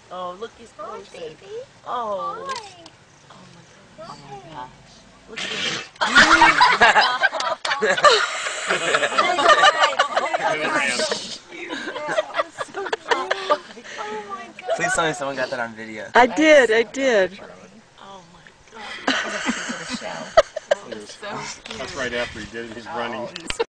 Oh, look, he's Hi, close. baby. Oh. Hi. Oh my Hi. gosh. Look at him. Oh my Please tell me God. someone got that on video. I did. Oh my god. He's a show. So cute. That's right after he did it. He's running.